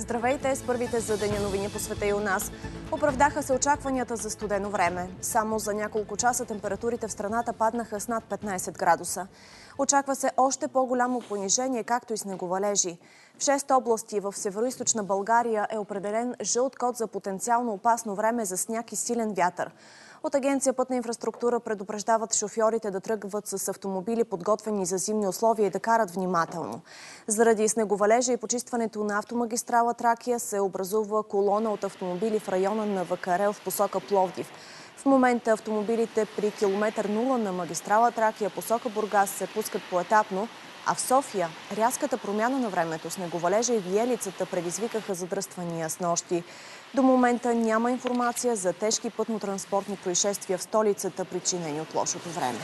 Здравейте с първите за деня новини по света и у нас. Оправдаха се очакванията за студено време. Само за няколко часа температурите в страната паднаха с над 15 градуса. Очаква се още по-голямо понижение, както и снеговалежи. В 6 области в североизточна България е определен жълт код за потенциално опасно време за сняг и силен вятър. От Агенция Пътна инфраструктура предупреждават шофьорите да тръгват с автомобили, подготвени за зимни условия, и да карат внимателно. Заради снеговалежа и почистването на автомагистрала Тракия се образува колона от автомобили в района на Вакарел в посока Пловдив. В момента автомобилите при километър 0 на магистрала Тракия посока Бургас се пускат поетапно, а в София рязката промяна на времето, снеговалежа и виелицата предизвикаха задръствания снощи. До момента няма информация за тежки пътно-транспортни происшествия в столицата, причинени от лошото време.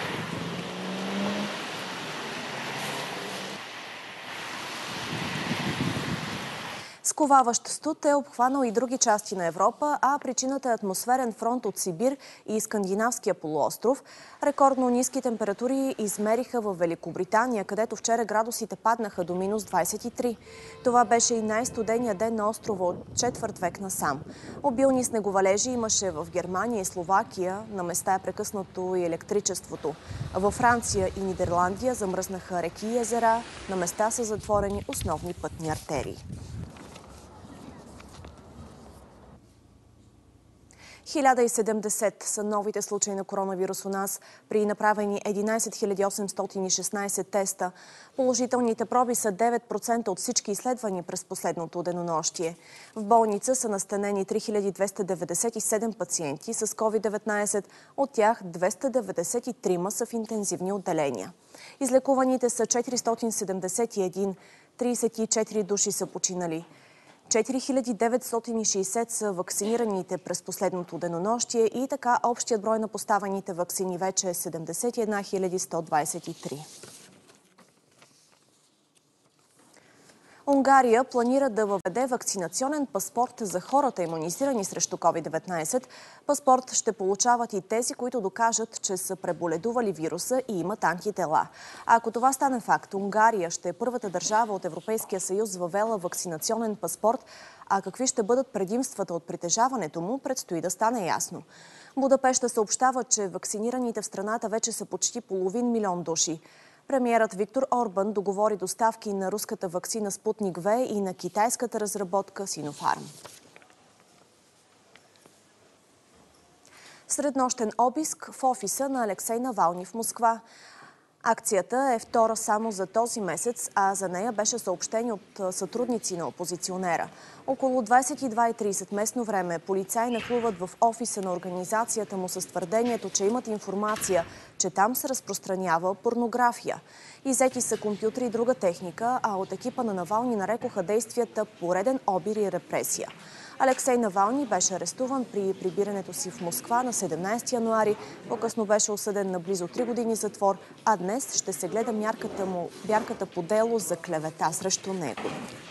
Сковаващ студ е обхванал и други части на Европа, а причината е атмосферен фронт от Сибир и Скандинавския полуостров. Рекордно ниски температури измериха в Великобритания, където вчера градусите паднаха до минус 23. Това беше и най-студеният ден на острова от четвърт век насам. Обилни снеговалежи имаше в Германия и Словакия, на места е прекъснато и електричеството. Във Франция и Нидерландия замръзнаха реки и езера, на места са затворени основни пътни артерии. 1070 са новите случаи на коронавирус у нас при направени 11 816 теста. Положителните проби са 9% от всички изследвани през последното денонощие. В болница са настанени 3297 пациенти с COVID-19, от тях 293 са в интензивни отделения. Излекуваните са 471, 34 души са починали. 4960 са вакцинираните през последното денонощие и така общият брой на поставените ваксини вече е 71 123. Унгария планира да въведе вакцинационен паспорт за хората, имунизирани срещу COVID-19. Паспорт ще получават и тези, които докажат, че са преболедували вируса и имат антитела. А ако това стане факт, Унгария ще е първата държава от Европейския съюз въвела вакцинационен паспорт, а какви ще бъдат предимствата от притежаването му, предстои да стане ясно. Будапеща съобщава, че вакцинираните в страната вече са почти половин милион души. Премиерът Виктор Орбан договори доставки на руската ваксина Спутник В и на китайската разработка Синофарм. Среднощен обиск в офиса на Алексей Навални в Москва. Акцията е втора само за този месец, а за нея беше съобщение от сътрудници на опозиционера. Около 22:30 местно време полицаи нахлуват в офиса на организацията му с твърдението, че имат информация, че там се разпространява порнография. Иззети са компютри и друга техника, а от екипа на Навални нарекоха действията пореден обир и репресия. Алексей Навални беше арестуван при прибирането си в Москва на 17 януари. По-късно беше осъден на близо 3 години затвор, а днес ще се гледа мярката по дело за клевета срещу него.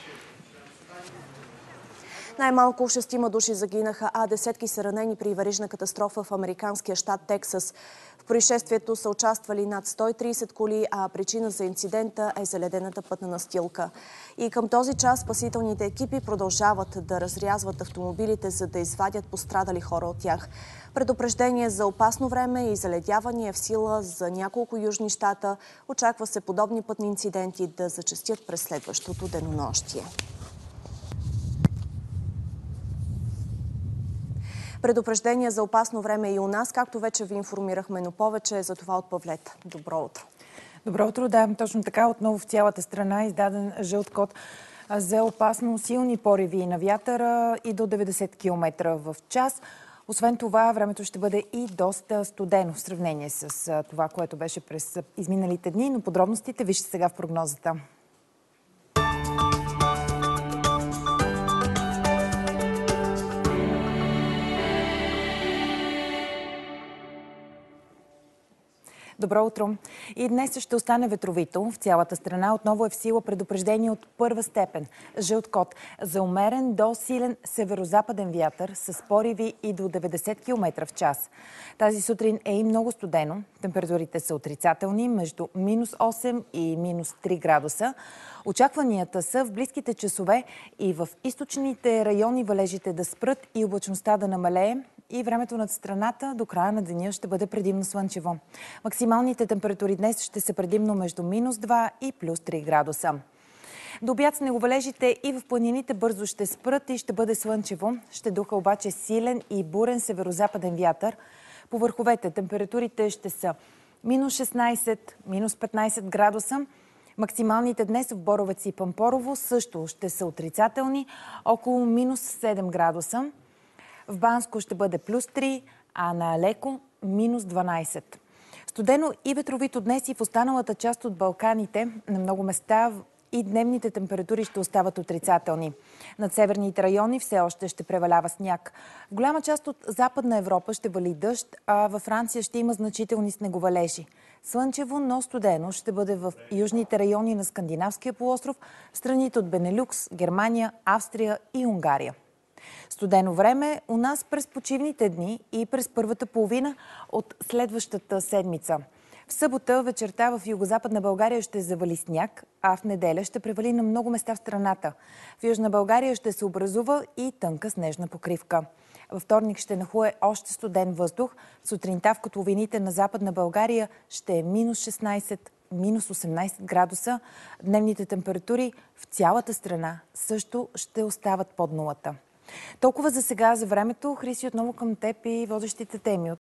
Най-малко 6 души загинаха, а десетки са ранени при верижна катастрофа в американския щат Тексас. В происшествието са участвали над 130 коли, а причина за инцидента е заледената пътна настилка. И към този час спасителните екипи продължават да разрязват автомобилите, за да извадят пострадали хора от тях. Предупреждение за опасно време и заледяване е в сила за няколко южни щата. Очаква се подобни пътни инциденти да зачестят през следващото денонощие. Предупреждение за опасно време и у нас, както вече ви информирахме, но повече за това от Павлет. Добро утро. Добро утро, да, точно така. Отново в цялата страна е издаден жълт код за опасно силни пориви на вятъра и до 90 км в час. Освен това, времето ще бъде и доста студено в сравнение с това, което беше през изминалите дни, но подробностите вижте сега в прогнозата. Добро утро! И днес ще остане ветровито. В цялата страна отново е в сила предупреждение от първа степен. Жълт код за умерен до силен северозападен вятър с пориви и до 90 км в час. Тази сутрин е и много студено. Температурите са отрицателни, между минус 8 и минус 3 градуса. Очакванията са в близките часове и в източните райони валежите да спрат и облачността да намалее. И времето над страната до края на деня ще бъде предимно слънчево. Максималните температури днес ще са предимно между минус 2 и плюс 3 градуса. До обяд снеговалежите и в планините бързо ще спрат и ще бъде слънчево. Ще духа обаче силен и бурен северозападен вятър. По върховете температурите ще са минус 16, минус 15 градуса. Максималните днес в Боровец и Пампорово също ще са отрицателни, около минус 7 градуса. В Банско ще бъде плюс 3, а на Алеко минус 12. Студено и ветровито днес и в останалата част от Балканите. На много места и дневните температури ще остават отрицателни. Над северните райони все още ще превалява сняг. В голяма част от Западна Европа ще вали дъжд, а във Франция ще има значителни снеговалежи. Слънчево, но студено ще бъде в южните райони на Скандинавския полуостров, в страните от Бенелюкс, Германия, Австрия и Унгария. Студено време у нас през почивните дни и през първата половина от следващата седмица. В събота вечерта в югозападна България ще завали сняг, а в неделя ще превали на много места в страната. В Южна България ще се образува и тънка снежна покривка. Във вторник ще нахлуе още студен въздух. Сутринта в котловините на Западна България ще е минус 16, минус 18 градуса. Дневните температури в цялата страна също ще остават под нулата. Толкова за сега, за времето. Хриси, отново към теб и водещите теми от